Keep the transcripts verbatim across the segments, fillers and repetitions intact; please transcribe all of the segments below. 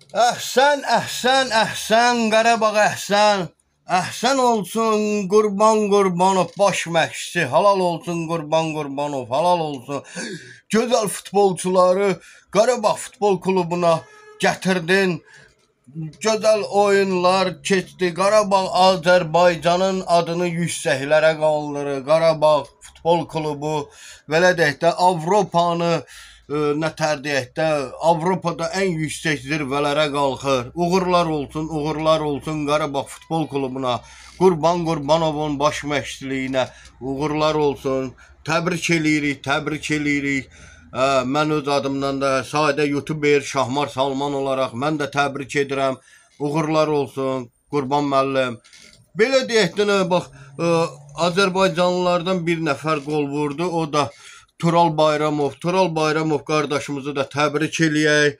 Əhsən, əhsən, əhsən, Qarabağ əhsən. Əhsən olsun Qurban Qurbanov baş məşqçi. Halal olsun Qurban Qurbanov, halal olsun. Gözəl futbolçuları Qarabağ Futbol Klubuna gətirdin. Gözəl oyunlar keçdi. Qarabağ Azərbaycanın adını yüksəklərə qaldırır. Qarabağ Futbol Klubu belə deyək də Avropanı nətər deyək də Avropada ən yüksək zirvələrə qalxır. Uğurlar olsun, uğurlar olsun Qarabağ Futbol Klubuna. Qurban Qurbanovun baş məşqçiliyinə uğurlar olsun. Təbrik eləyirik, təbrik eləyirik. Mən öz adımdan da sadə YouTuber Şahmar Salman olaraq mən də təbrik edirəm. Uğurlar olsun Qurban müəllim. Belə deyək də bax, Azərbaycanlılardan bir nəfər qol vurdu. O da Tural Bayramov. Tural Bayramov qardaşımızı da təbrik eləyək.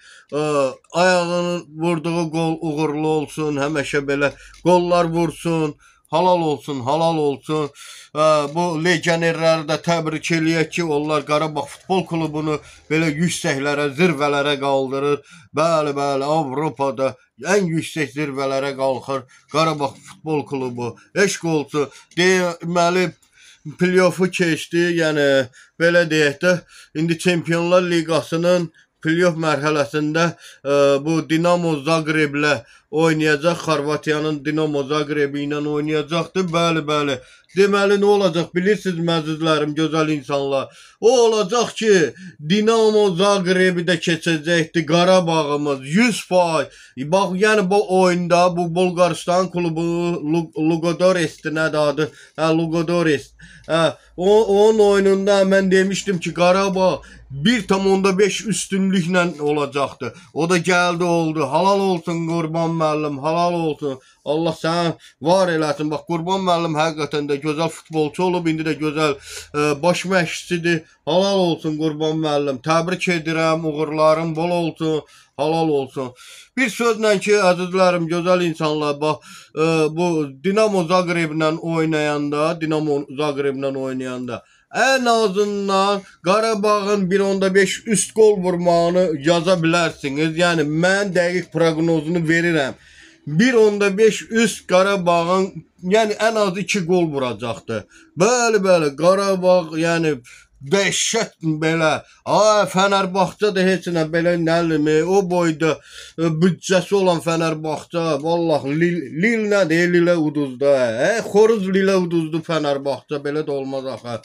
Ayağının vurduğu qol uğurlu olsun. Həmişə belə qollar vursun. Halal olsun, halal olsun. Bu legionerləri də təbrik eləyək ki, onlar Qarabağ Futbol Klubunu belə yüksəklərə, zirvələrə qaldırır. Bəli, bəli, Avropada ən yüksək zirvələrə qalxır Qarabağ Futbol Klubu. Eşq olsun. Deməli, play-offu keçdi, yəni belə deyək də, indi Çempionlar Liqasının play-off mərhələsində bu Dinamo Zagreblə oynayacaq, Xorvatiyanın Dinamo Zagrebi ilə oynayacaqdır. Bəli, bəli. Deməli, nə olacaq bilirsiniz məzizlərim, gözəl insanlar? O olacaq ki, Dinamo Zagrebi də keçəcəkdir Qarabağımız, yüz faiz. Bax, yəni bu oyunda, bu Bolqarıstan klubu, Lugodorestdir, nədir adı? Hə, Lugodorest. Hə, onun oyununda mən demişdim ki, Qarabağ bir tam onda beş üstünlüklə olacaqdır. O da gəldi, oldu. Halal olsun Qurban müəllim, halal olsun. Allah sənə var eləsin. Bax, Qurban müəllim həqiqətən də gözəl futbolçu olub, indi də gözəl baş məşqçidir. Halal olsun Qurban müəllim. Təbrik edirəm, uğurlarım bol olsun, halal olsun. Bir sözlə ki, əzizlərim, gözəl insanlar, bax, bu Dinamo Zagreblə oynayanda, Dinamo Zagreblə oynayanda ən azından Qarabağın bir onda beş üst qol vurmağını yaza bilərsiniz. Yəni, mən dəqiq proqnozunu verirəm. bir onda beş üst Qarabağın, yəni ən az iki qol vuracaqdır. Bəli, bəli, Qarabağ, yəni dəhşət belə. Ay, Fənərbağça da heç nə belə nəlimi, o boyda büdcəsi olan Fənərbağça, vallahi Lil nədir, Lilə uduzda. Xoruz Lilə uduzdu Fənərbağça, belə də olmaz axı.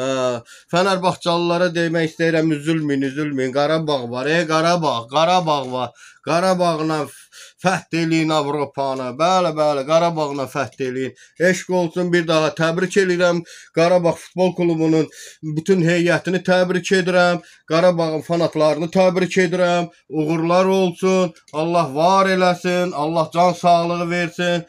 Fənərbağçalılara demək istəyirəm, üzülməyin, üzülməyin. Qarabağ var, ey Qarabağ, Qarabağ var. Qarabağla fəth eləyin Avropanı. Bəli, bəli, Qarabağla fəth eləyin. Eşq olsun, bir daha təbrik edirəm. Qarabağ Futbol Klubunun bütün heyətini təbrik edirəm. Qarabağın fanatlarını təbrik edirəm. Uğurlar olsun. Allah var eləsin. Allah can sağlığı versin.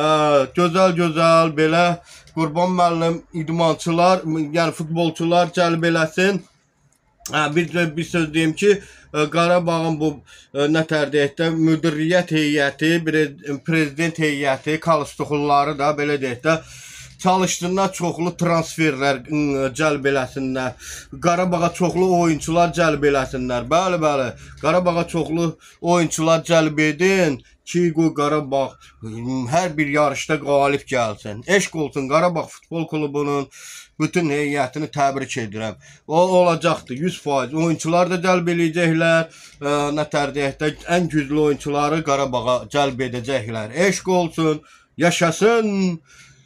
Gözəl-gözəl belə Qurban müəllim idmançılar, yəni futbolçular cəlb eləsin. Bir, bir söz deyim ki, Qarabağın bu nətər deyək də müdiriyyət heyəti, prezident heyəti, Kalıstoxulları da belə deyək də çalışdığında çoxlu transferlər cəlb eləsinlər. Qarabağa çoxlu oyunçular cəlb eləsinlər. Bəli, bəli, Qarabağa çoxlu oyunçular cəlb edin ki, Qarabağ hər bir yarışda qalib gəlsin. Eşq olsun Qarabağ Futbol Klubunun bütün heyətini təbrik edirəm. O olacaqdır, yüz faiz. Oyunçular da cəlb eləyəcəklər. Nətər deyək də, ən güclü oyunçuları Qarabağa cəlb edəcəklər. Eşq olsun, yaşasın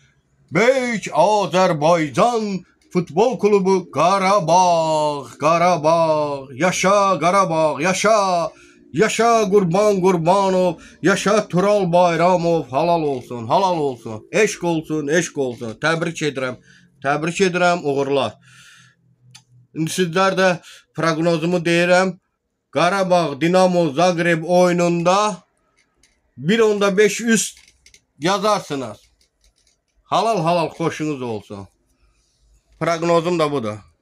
Böyük Azərbaycan Futbol Klubu Qarabağ, Qarabağ, yaşa Qarabağ, yaşa, yaşa Qurban Qurbanov, yaşa Tural Bayramov, halal olsun, halal olsun, eşq olsun, eşq olsun. Təbrik edirəm, təbrik edirəm, uğurlar. İndi sizlər də proqnozumu deyirəm. Qarabağ Dinamo Zagreb oyununda bir onda beş üst yazarsınız. Halal halal xoşunuz olsun. Proqnozum da budur.